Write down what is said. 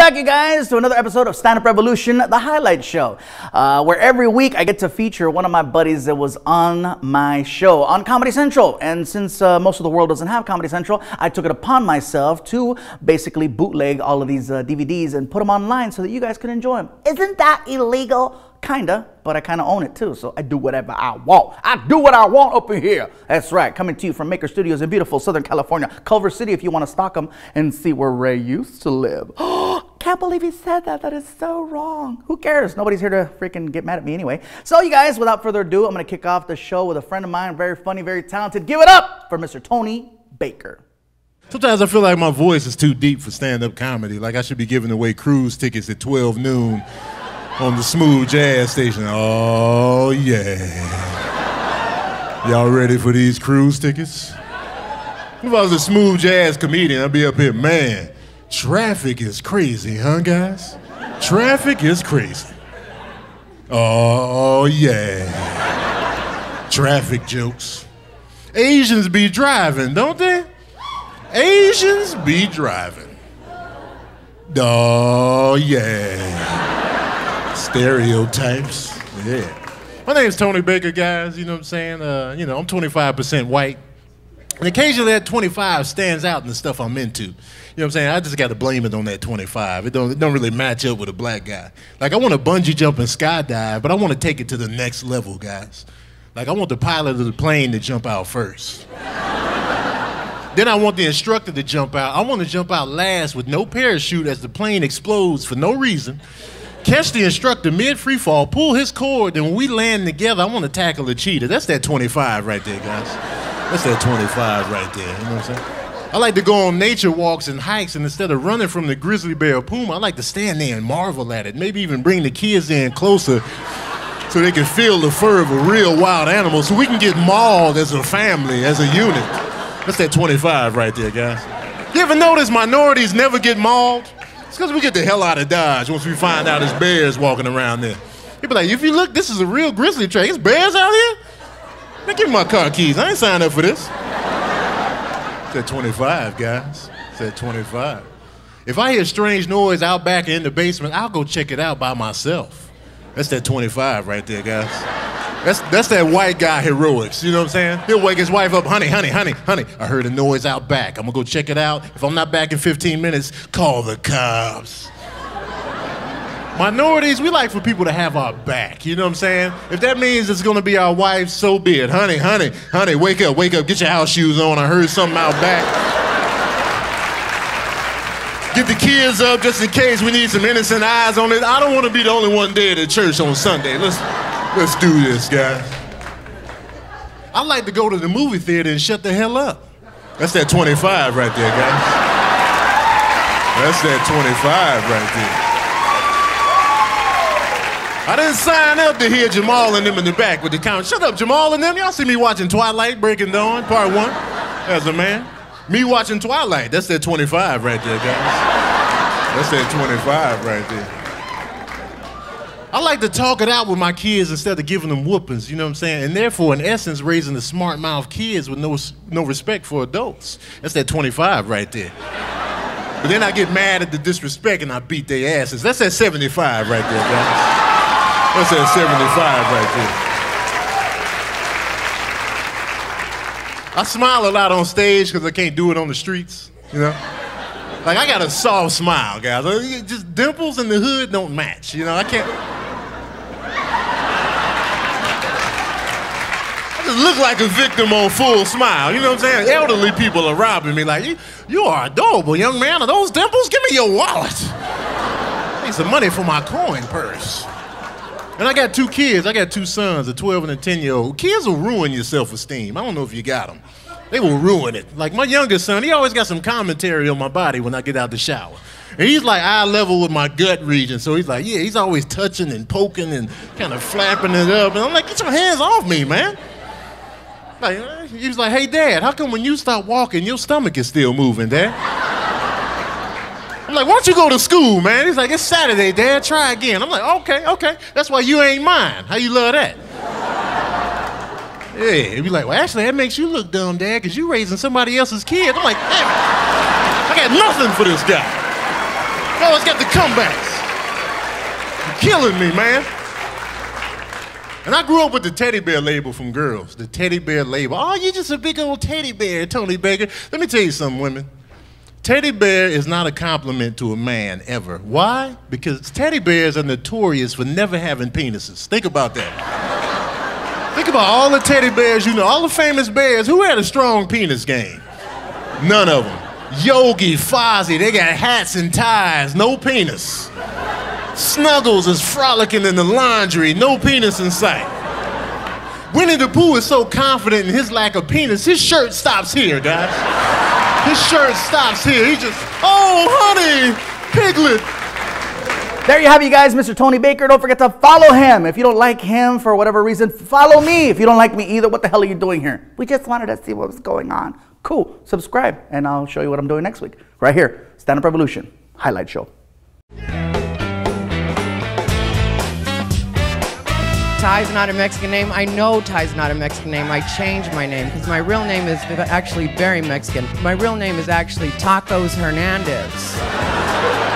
back, you guys, to another episode of Stand Up Revolution, the highlight show, where every week I get to feature one of my buddies that was on my show on Comedy Central. And since most of the world doesn't have Comedy Central, I took it upon myself to basically bootleg all of these DVDs and put them online so that you guys can enjoy them. Isn't that illegal? Kinda, but I kinda own it too, so I do whatever I want. I do what I want up in here. That's right, coming to you from Maker Studios in beautiful Southern California, Culver City, if you want to stalk them and see where Ray used to live. Can't believe he said that. That is so wrong. Who cares? Nobody's here to freaking get mad at me anyway. So you guys, without further ado, I'm gonna kick off the show with a friend of mine, very funny, very talented. Give it up for Mr. Tony Baker. Sometimes I feel like my voice is too deep for stand-up comedy. Like I should be giving away cruise tickets at 12 noon. On the smooth jazz station. Oh, yeah. Y'all ready for these cruise tickets? If I was a smooth jazz comedian, I'd be up here, man, traffic is crazy, huh, guys? Traffic is crazy. Oh, yeah. Traffic jokes. Asians be driving, don't they? Asians be driving. Oh, yeah. Stereotypes, yeah. My name's Tony Baker, guys, you know what I'm saying? I'm 25% white. And occasionally that 25 stands out in the stuff I'm into. You know what I'm saying? I just got to blame it on that 25. It don't really match up with a black guy. Like, I want to bungee jump and skydive, but I want to take it to the next level, guys. Like, I want the pilot of the plane to jump out first. Then I want the instructor to jump out. I want to jump out last with no parachute as the plane explodes for no reason. Catch the instructor mid-free fall, pull his cord, and when we land together, I want to tackle the cheetah. That's that 25 right there, guys. That's that 25 right there, you know what I'm saying? I like to go on nature walks and hikes, and instead of running from the grizzly bear or puma, I like to stand there and marvel at it. Maybe even bring the kids in closer so they can feel the fur of a real wild animal so we can get mauled as a family, as a unit. That's that 25 right there, guys. You ever notice minorities never get mauled? It's because we get the hell out of Dodge once we find out there's bears walking around there. People like, if you look, this is a real grizzly track. There's bears out here? Man, give me my car keys. I ain't signed up for this. It's at 25, guys. It's at 25. If I hear strange noise out back in the basement, I'll go check it out by myself. That's that 25 right there, guys. That's that white guy heroics, you know what I'm saying? He'll wake his wife up, honey, I heard a noise out back. I'm gonna go check it out. If I'm not back in 15 minutes, call the cops. Minorities, we like for people to have our back, you know what I'm saying? If that means it's gonna be our wife, so be it. Honey, wake up, get your house shoes on. I heard something out back. Get the kids up just in case we need some innocent eyes on it. I don't wanna be the only one dead at church on Sunday. Let's do this, guys. I like to go to the movie theater and shut the hell up. That's that 25 right there, guys. That's that 25 right there. I didn't sign up to hear Jamal and them in the back with the comment. Shut up, Jamal and them. Y'all see me watching Twilight, Breaking Dawn, Part 1, as a man. Me watching Twilight. That's that 25 right there, guys. That's that 25 right there. I like to talk it out with my kids instead of giving them whoopings, you know what I'm saying? And therefore, in essence, raising the smart-mouthed kids with no respect for adults. That's that 25 right there. But then I get mad at the disrespect and I beat their asses. That's that 75 right there, guys. That's that 75 right there. I smile a lot on stage because I can't do it on the streets, you know? Like, I got a soft smile, guys. Just dimples in the hood don't match, you know? I can't... I just look like a victim on Full Smile, you know what I'm saying? Elderly people are robbing me like, you are adorable, young man. Are those dimples? Give me your wallet. I need some money for my coin purse. And I got two kids. I got two sons, a 12 and a 10-year-old. Kids will ruin your self-esteem. I don't know if you got them. They will ruin it. Like my youngest son, he always got some commentary on my body when I get out the shower. And he's like eye level with my gut region. So he's like, yeah, he's always touching and poking and kind of flapping it up. And I'm like, get your hands off me, man. Like, he was like, hey, Dad, how come when you stop walking, your stomach is still moving, Dad? I'm like, why don't you go to school, man? He's like, it's Saturday, Dad, try again. I'm like, okay. That's why you ain't mine. How you love that? Yeah, he'd be like, well, actually, that makes you look dumb, Dad, because you raising somebody else's kid. I'm like, damn, I got nothing for this guy. always got the comebacks. You're killing me, man. And I grew up with the teddy bear label from girls. The teddy bear label. Oh, you're just a big old teddy bear, Tony Baker. Let me tell you something, women. Teddy bear is not a compliment to a man, ever. Why? Because teddy bears are notorious for never having penises. Think about that. Think about all the teddy bears you know, all the famous bears. Who had a strong penis game? None of them. Yogi, Fozzie, they got hats and ties, no penis. Snuggles is frolicking in the laundry, no penis in sight. Winnie the Pooh is so confident in his lack of penis, his shirt stops here, guys. His shirt stops here. He just, oh, honey, Piglet. There you have you guys, Mr. Tony Baker. Don't forget to follow him. If you don't like him for whatever reason, follow me. If you don't like me either, what the hell are you doing here? We just wanted to see what was going on. Cool. Subscribe, and I'll show you what I'm doing next week. Right here, Stand Up Revolution, highlight show. Ty's not a Mexican name. I know Ty's not a Mexican name. I changed my name because my real name is actually very Mexican. My real name is actually Tacos Hernandez.